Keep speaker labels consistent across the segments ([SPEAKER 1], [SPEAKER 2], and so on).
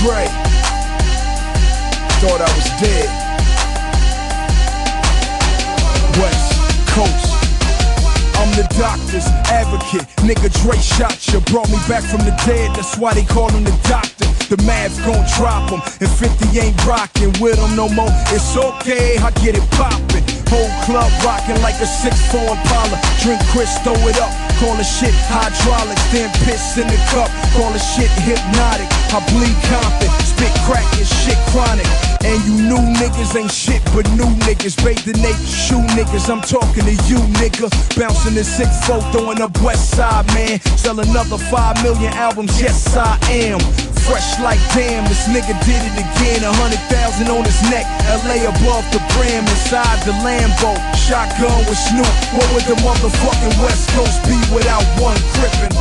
[SPEAKER 1] Dre. Thought I was dead. West Coast. I'm the doctor's advocate. Nigga, Dre shot ya, brought me back from the dead. That's why they call him the doctor. The math gon' drop him, and 50 ain't rockin' with him no more. It's okay, I get it poppin'. Whole club rockin' like a 6'4 Impala. Drink Chris, throw it up, call the shit hydraulics. Then piss in the cup, call the shit hypnotic. I bleed confident, spit crack and shit chronic. And you new niggas ain't shit but new niggas. Bathe the naked shoe niggas, I'm talking to you nigga. Bouncing the 6'4, throwing up West Side, man. Sell another 5 million albums, yes I am. Fresh like damn, this nigga did it again. 100,000 on his neck, LA above the brim. Inside the Lambo, shotgun with Snoop. What would the motherfucking West Coast be without one crippin'?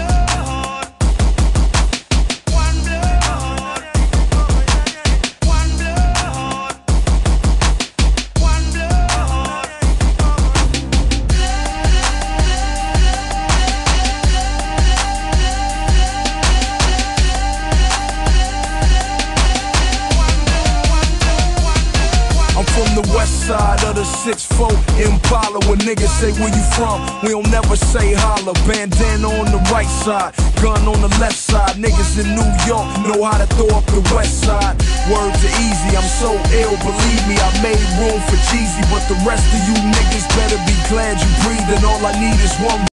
[SPEAKER 1] From the west side of the 6'4 Impala. When niggas say where you from, we don't never say holla. Bandana on the right side, gun on the left side. Niggas in New York know how to throw up the west side. Words are easy, I'm so ill, believe me. I made room for Jeezy, but the rest of you niggas better be glad you breathing. All I need is one